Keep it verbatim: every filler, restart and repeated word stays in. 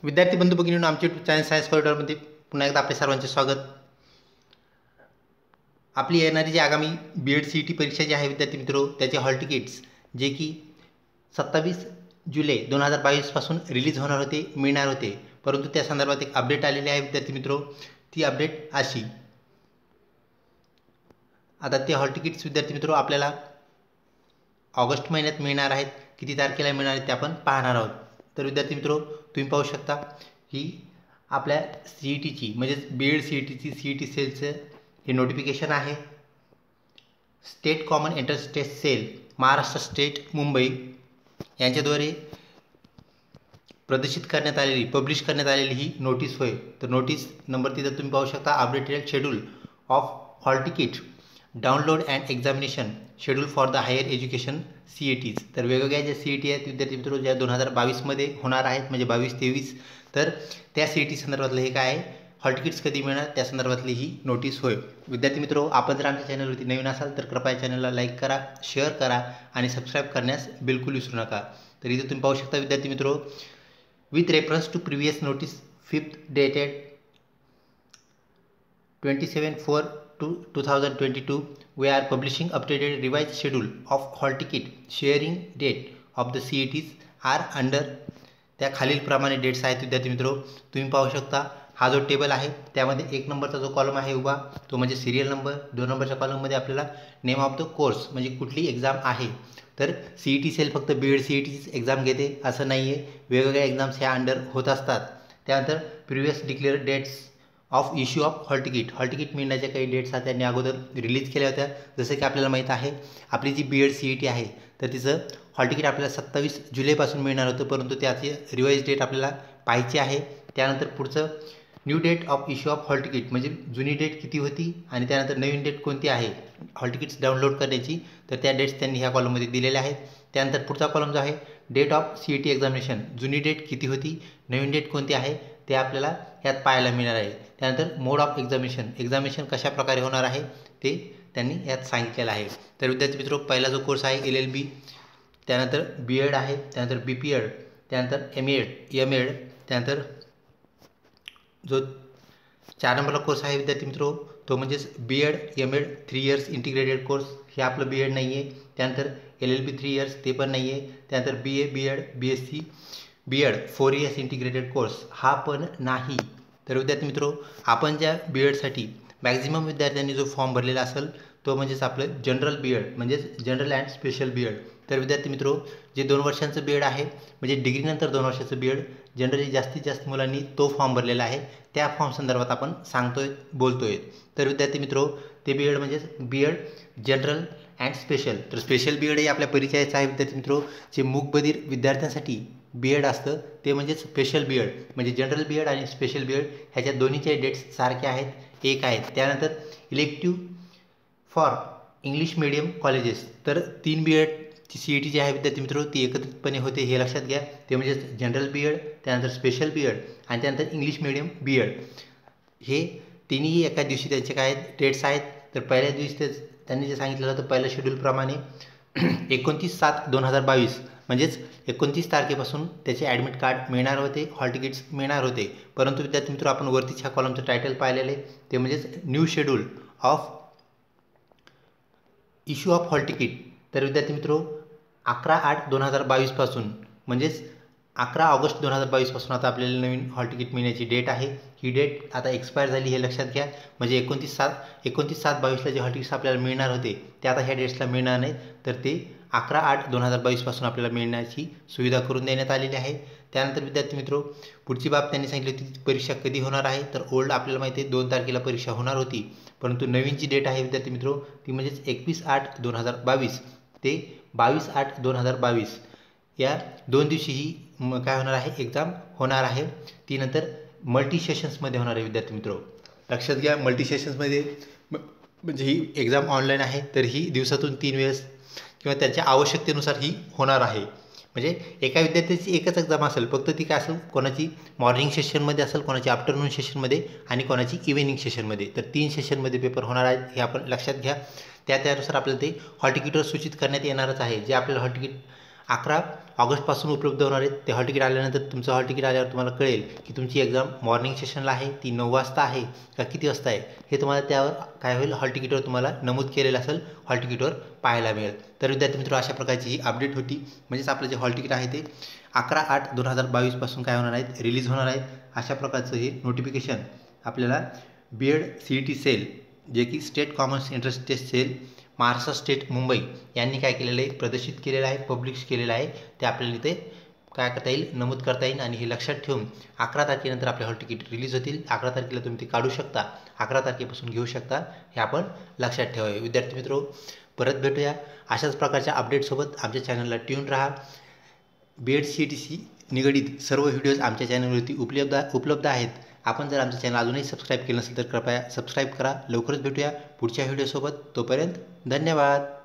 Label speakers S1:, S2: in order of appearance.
S1: विद्यार्थी बंधू भगिनींनो, आमच्या यूट्यूब चॅनल सायन्स कॉरिडॉरमध्ये पुन्हा एकदा आपले सर्वांचे स्वागत. आपली येणारी जी आगामी B Ed C E T परीक्षा जी आहे विद्यार्थी मित्रो, त्याचे हॉल तिकीट्स जे की सत्तावीस जुलै दोन हजार बावीसपासून रिलीज होणार होते, मिळणार होते, परंतु त्या संदर्भात एक अपडेट आलेली आहे विद्यार्थी मित्रो. ती अपडेट अशी, आता ते हॉल तिकीट्स विद्यार्थी मित्रो आपल्याला ऑगस्ट महिन्यात मिळणार आहेत. किती तारखेला मिळणार आहेत ते आपण पाहणार आहोत. तर विद्यार्थी मित्रो, तुम्ही पाहू शकता ही आपल्या सी ई टीची म्हणजेच बी एड सी ई टीची सी ई टी सेलचं हे नोटिफिकेशन आहे. State common entrance test cell Maharashtra state Mumbai यांच्याद्वारे प्रदर्शित करण्यात आलेली पब्लिश करण्यात आलेली ही नोटीस होय. तर नोटीस नंबर तिथं तुम्ही पाहू शकता, updated schedule of hall ticket download and examination schedule for the higher education C E Ts. तर वेगवेगळ्या ज्या सी ई टी आहेत विद्यार्थी मित्रो, ज्या दोन हजार बावीसमध्ये होणार आहेत, म्हणजे बावीस तेवीस, तर त्या सी ई टी संदर्भातलं हे काय आहे, हॉल तिकीट्स कधी मिळणार त्या संदर्भातली ही नोटीस होय. विद्यार्थी मित्रो, आपण जर आमच्या चॅनलवरती नवीन असाल तर कृपया चॅनलला लाईक करा, शेअर करा आणि सबस्क्राईब करण्यास बिलकुल विसरू नका. तर इथे तुम्ही पाहू शकता विद्यार्थी मित्रो, with reference to previous notice fifth dated twenty seven four two two thousand twenty two we are publishing updated revised schedule of hall ticket sharing date of the C E Ts are under. त्या खालीलप्रमाणे dates आहेत विद्यार्थी मित्रो, तुम्ही पाहू शकता. हा जो टेबल आहे त्यामध्ये एक नंबरचा जो कॉलम आहे उभा, तो म्हणजे सिरियल नंबर. दोन नंबरच्या कॉलममध्ये आपल्याला नेम ऑफ द कोर्स म्हणजे कुठली एक्झाम आहे. तर सी ई टी सेल फक्त बी एड सी ई टीच एक्झाम घेते असं नाही आहे, वेगवेगळ्या एक्झाम्स ह्या अंडर होत असतात. त्यानंतर previous declare dates of issue of hall ticket, hall ticket मिळण्याच्या काही डेट्स आहेत त्यांनी अगोदर रिलीज केल्या होत्या. जसं की आपल्याला माहीत आहे, आपली जी B Ed C E T आहे तर तिचं हॉल तिकीट आपल्याला सत्तावीस जुलैपासून मिळणार होतं, परंतु त्याची रिवाईज डेट आपल्याला पाहायची आहे. त्यानंतर पुढचं new date of issue of hall ticket म्हणजे जुनी डेट किती होती आणि त्यानंतर नवीन डेट कोणती आहे हॉल तिकीट्स डाउनलोड करण्याची, तर त्या डेट्स त्यांनी ह्या कॉलममध्ये दिलेल्या आहेत. त्यानंतर पुढचा कॉलम जो आहे, date of C E T examination, जुनी डेट किती होती, नवीन डेट कोणती आहे ते आपल्याला यात पाहायला मिळणार आहे. त्यानंतर मोड ऑफ एक्झामिनेशन, एक्झामिनेशन कशा प्रकारे होणार आहे ते त्यांनी यात सांगितलेलं आहे. तर विद्यार्थी मित्रो, पहिला जो कोर्स आहे एल एल बी, त्यानंतर बी एड आहे, त्यानंतर बी पी एड, त्यानंतर एम एड एम एड, त्यानंतर जो चार नंबरला कोर्स आहे विद्यार्थी मित्रो तो म्हणजेच B Ed M Ed three years integrated course, हे आपलं बी एड नाही आहे. त्यानंतर L L B three years ते पण नाही आहे. त्यानंतर B A B Ed B S C B Ed four years integrated course हा पण नाही. तर विद्यार्थी मित्रो, आपण ज्या बी एडसाठी मॅक्झिमम विद्यार्थ्यांनी जो फॉर्म भरलेला असेल तो म्हणजेच आपलं जनरल बी एड म्हणजेच general and special B Ed. तर विद्यार्थी मित्रो, जे दोन वर्षांचं बी एड आहे म्हणजे डिग्रीनंतर दोन वर्षाचं बी एड जनरली जास्तीत जास्त मुलांनी तो फॉर्म भरलेला आहे, त्या फॉर्म संदर्भात आपण सांगतोय बोलतोय. तर विद्यार्थी मित्रो, ते बी एड म्हणजेच B Ed general and special. तर स्पेशल बी एड हे आपल्या परिचयाचं आहे विद्यार्थी मित्रो. जे मूकबधीर विद्यार्थ्यांसाठी बी एड असतं ते म्हणजे स्पेशल बी एड, म्हणजे जनरल बी एड आणि स्पेशल बी एड ह्याच्या दोन्हीचे डेट्स सारखे आहेत, एक आहेत. त्यानंतर elective for English medium colleges, तर तीन बी एडची सी ई टी जी आहे विद्यार्थी मित्रो ती एकत्रितपणे होते, हे लक्षात घ्या. ते म्हणजेच जनरल बी एड, त्यानंतर स्पेशल बी एड आणि त्यानंतर इंग्लिश मिडियम बी एड, हे तिन्ही एका दिवशी त्यांचे काय डेट्स आहेत. तर पहिल्या दिवशी ते त्यांनी जे सांगितलं होतं पहिल्या शेड्यूलप्रमाणे एकोणतीस सात दोन हजार बावीस म्हणजेच एकोणतीस तारखेपासून त्याचे ॲडमिट कार्ड मिळणार होते, हॉल तिकीट्स मिळणार होते. परंतु विद्यार्थी मित्रो, आपण वरतीच ह्या कॉलमचं टायटल पाहिलेलं आहे, ते म्हणजेच new schedule of issue of hall ticket. तर विद्यार्थी मित्रो, अकरा आठ दोन हजार बावीसपासून म्हणजेच अकरा ऑगस्ट दोन हजार बावीसपासून आता आपल्याला नवीन हॉल तिकीट मिळण्याची डेट आहे. ही डेट आता एक्सपायर झाली हे लक्षात घ्या. म्हणजे एकोणतीस सात एकोणतीस सात बावीसला जे हॉल तिकीट्स आपल्याला मिळणार होते ते आता ह्या डेट्सला मिळणार नाहीत, तर ते अकरा आठ दोन हजार बावीसपासून आपल्याला मिळण्याची सुविधा करून देण्यात आलेली आहे. त्यानंतर विद्यार्थी मित्रो, पुढची बाब त्यांनी सांगितली होती परीक्षा कधी होणार आहे. तर ओल्ड आपल्याला माहिती आहे दोन तारखेला परीक्षा होणार होती, परंतु नवीन जी डेट आहे विद्यार्थी मित्रो ती म्हणजेच एकवीस आठ दोन हजार बावीस ते बावीस आठ दोन हजार बावीस या दोन दिवशी ही काय होणार आहे, एक्झाम होणार आहे. ती नंतर मल्टी सेशन्समध्ये होणार आहे विद्यार्थी मित्रो, लक्षात घ्या. मल्टी सेशन्समध्ये म्हणजे ही एक्झाम ऑनलाईन आहे, तर ही दिवसातून तीन वेळेस किंवा त्याच्या आवश्यकतेनुसार ही होणार आहे. म्हणजे एका विद्यार्थ्याची एकच एक्झाम असेल, फक्त ती काय असेल, कोणाची मॉर्निंग सेशनमध्ये असेल, कोणाची आफ्टरनून सेशनमध्ये आणि कोणाची इव्हिनिंग सेशनमध्ये. तर तीन सेशनमध्ये पेपर होणार आहेत हे आपण लक्षात घ्या. त्या त्यानुसार आपल्याला ते हॉल तिकीटवर सूचित करण्यात येणारच आहे. जे आपल्याला हॉल तिकीट अकरा ऑगस्टपासून उपलब्ध होणार आहेत. ते हॉल तिकीट आल्यानंतर तुमचं हॉल तिकीट आल्यावर तुम्हाला कळेल की तुमची एक्झाम मॉर्निंग सेशनला आहे, ती नऊ वाजता आहे का किती वाजता आहे, हे तुम्हाला त्यावर काय होईल हॉल तिकीटवर तुम्हाला नमूद केलेलं असेल, हॉल तिकीटवर पाहायला मिळेल. तर विद्यार्थी मित्र, अशा प्रकारची ही अपडेट होती. म्हणजेच आपलं जे हॉल तिकीट आहे ते अकरा आठ दोन हजार बावीसपासून काय होणार आहेत, रिलीज होणार आहेत. अशा प्रकारचं हे नोटिफिकेशन आपल्याला B Ed C E T cell, जे की state common entrance test cell Maharashtra state Mumbai यांनी काय केलेलं आहे, प्रदर्शित केलेलं आहे, पब्लिश केलेलं आहे. ते आपल्याला इथे काय करता येईल, नमूद करता येईल. आणि हे लक्षात ठेवून अकरा तारखेनंतर आपले हॉल तिकीट रिलीज होतील. अकरा तारखेला तुम्ही ते काढू शकता, अकरा तारखेपासून घेऊ शकता, हे आपण लक्षात ठेवावे. विद्यार्थी मित्रो, परत भेटूया अशाच प्रकारच्या अपडेटसोबत. आमच्या चॅनलला ट्यून राहा. B Ed C E T C निगडीत सर्व व्हिडिओज आमच्या चॅनलवरती उपलब्ध उपलब्ध आहेत. आपण जर आमचं चॅनल अजूनही सबस्क्राईब केलं नसेल तर कृपया सबस्क्राईब करा. लवकरच भेटूया पुढच्या व्हिडिओसोबत. तोपर्यंत धन्यवाद.